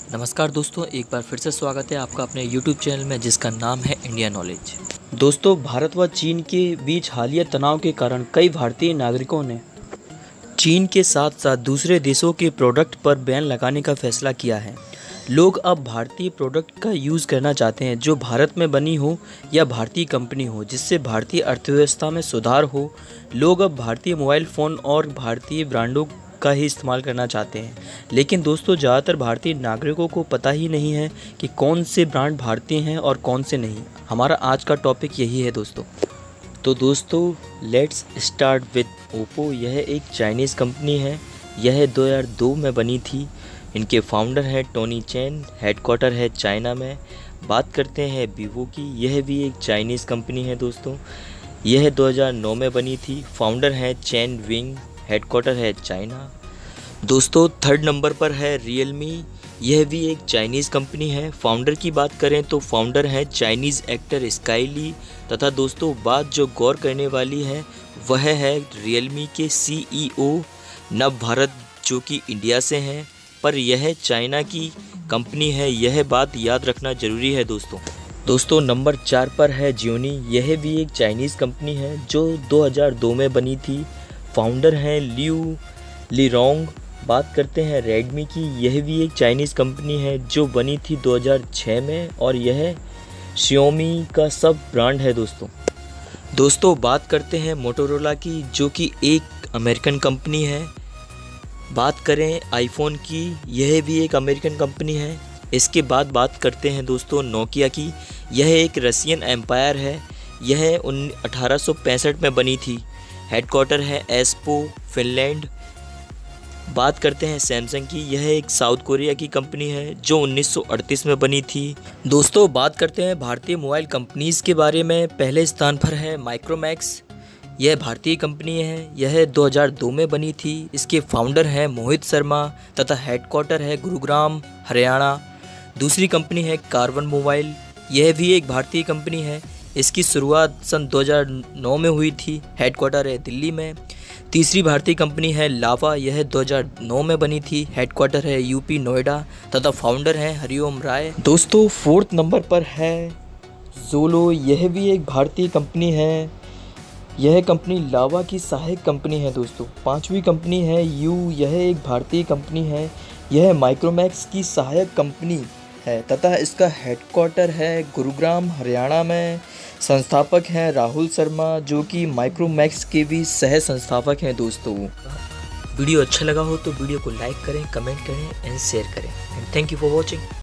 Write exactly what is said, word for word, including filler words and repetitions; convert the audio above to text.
नमस्कार दोस्तों, एक बार फिर से स्वागत है आपका अपने यूट्यूब चैनल में जिसका नाम है इंडिया नॉलेज। दोस्तों, भारत व चीन के बीच हालिया तनाव के कारण कई भारतीय नागरिकों ने चीन के साथ साथ दूसरे देशों के प्रोडक्ट पर बैन लगाने का फैसला किया है। लोग अब भारतीय प्रोडक्ट का यूज़ करना चाहते हैं जो भारत में बनी हो या भारतीय कंपनी हो, जिससे भारतीय अर्थव्यवस्था में सुधार हो। लोग अब भारतीय मोबाइल फ़ोन और भारतीय ब्रांडों का ही इस्तेमाल करना चाहते हैं। लेकिन दोस्तों, ज़्यादातर भारतीय नागरिकों को पता ही नहीं है कि कौन से ब्रांड भारतीय हैं और कौन से नहीं। हमारा आज का टॉपिक यही है दोस्तों। तो दोस्तों, लेट्स स्टार्ट विद ओप्पो। यह एक चाइनीज़ कंपनी है। यह दो हज़ार दो में बनी थी। इनके फाउंडर हैं टोनी चैन। हेडक्वार्टर है चाइना में। बात करते हैं वीवो की। यह भी एक चाइनीज़ कंपनी है दोस्तों। यह दो हज़ार नौ में बनी थी। फाउंडर हैं चैन विंग। हेडक्वार्टर है चाइना। दोस्तों, थर्ड नंबर पर है रियलमी। यह भी एक चाइनीज़ कंपनी है। फाउंडर की बात करें तो फाउंडर है चाइनीज़ एक्टर स्काई ली। तथा दोस्तों, बात जो गौर करने वाली है वह है रियलमी के सीईओ नव भारत, जो कि इंडिया से हैं, पर यह चाइना की कंपनी है। यह बात याद रखना ज़रूरी है दोस्तों। दोस्तों, नंबर चार पर है जियोनी। यह भी एक चाइनीज़ कंपनी है जो दो हज़ार दो में बनी थी। फाउंडर हैं लियू लीरोंग। बात करते हैं रेडमी की। यह भी एक चाइनीज़ कंपनी है जो बनी थी दो हज़ार छह में और यह शियोमी का सब ब्रांड है दोस्तों। दोस्तों, बात करते हैं मोटोरोला की, जो कि एक अमेरिकन कंपनी है। बात करें आईफोन की, यह भी एक अमेरिकन कंपनी है। इसके बाद बात करते हैं दोस्तों नोकिया की। यह एक रशियन एम्पायर है। यह अठारह सौ पैंसठ में बनी थी। हेडक्वार्टर है एस्पो, फिनलैंड। बात करते हैं सैमसंग की। यह एक साउथ कोरिया की कंपनी है जो उन्नीस सौ अड़तीस में बनी थी। दोस्तों, बात करते हैं भारतीय मोबाइल कंपनीज़ के बारे में। पहले स्थान पर है माइक्रोमैक्स। यह भारतीय कंपनी है। यह दो हज़ार दो में बनी थी। इसके फाउंडर हैं मोहित शर्मा तथा हेडक्वार्टर है गुरुग्राम, हरियाणा। दूसरी कंपनी है कार्बन मोबाइल। यह भी एक भारतीय कंपनी है। इसकी शुरुआत सन दो हज़ार नौ में हुई थी। हेडक्वार्टर है दिल्ली में। तीसरी भारतीय कंपनी है लावा। यह दो हज़ार नौ में बनी थी। हेडक्वार्टर है यूपी नोएडा तथा फाउंडर हैं हरिओम राय। दोस्तों, फोर्थ नंबर पर है जोलो। यह भी एक भारतीय कंपनी है। यह कंपनी लावा की सहायक कंपनी है दोस्तों। पांचवी कंपनी है यू। यह एक भारतीय कंपनी है। यह माइक्रोमैक्स की सहायक कंपनी है तथा इसका हेडक्वार्टर है गुरुग्राम, हरियाणा में। संस्थापक हैं राहुल शर्मा, जो कि माइक्रोमैक्स के भी सह संस्थापक हैं दोस्तों। वीडियो अच्छा लगा हो तो वीडियो को लाइक करें, कमेंट करें एंड शेयर करें। Thank you for watching.